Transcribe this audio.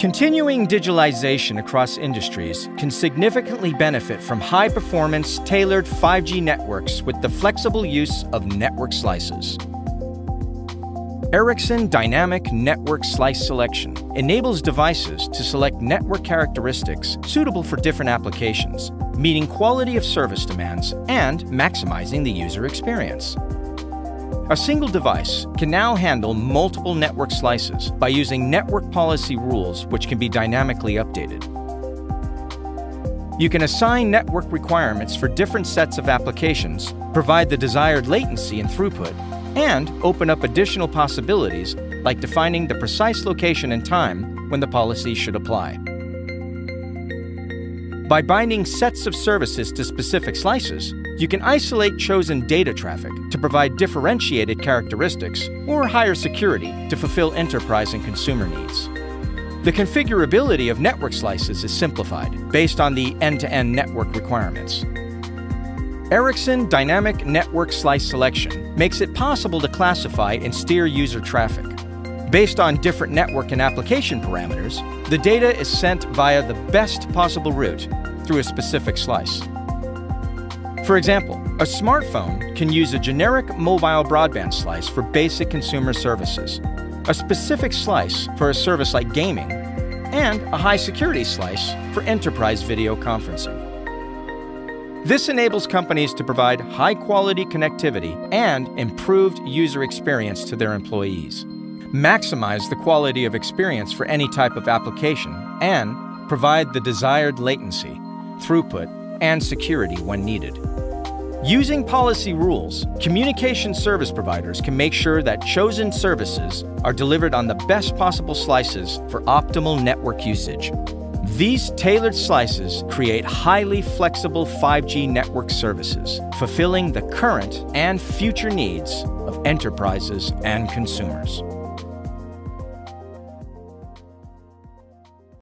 Continuing digitalization across industries can significantly benefit from high-performance, tailored 5G networks with the flexible use of network slices. Ericsson Dynamic Network Slice Selection enables devices to select network characteristics suitable for different applications, meeting quality of service demands and maximizing the user experience. A single device can now handle multiple network slices by using network policy rules which can be dynamically updated. You can assign network requirements for different sets of applications, provide the desired latency and throughput, and open up additional possibilities like defining the precise location and time when the policy should apply. By binding sets of services to specific slices, you can isolate chosen data traffic to provide differentiated characteristics or higher security to fulfill enterprise and consumer needs. The configurability of network slices is simplified based on the end-to-end network requirements. Ericsson Dynamic Network Slice Selection makes it possible to classify and steer user traffic. Based on different network and application parameters, the data is sent via the best possible route through a specific slice. For example, a smartphone can use a generic mobile broadband slice for basic consumer services, a specific slice for a service like gaming, and a high-security slice for enterprise video conferencing. This enables companies to provide high-quality connectivity and improved user experience to their employees, maximize the quality of experience for any type of application, and provide the desired latency, throughput, and security when needed. Using policy rules, communication service providers can make sure that chosen services are delivered on the best possible slices for optimal network usage. These tailored slices create highly flexible 5G network services, fulfilling the current and future needs of enterprises and consumers.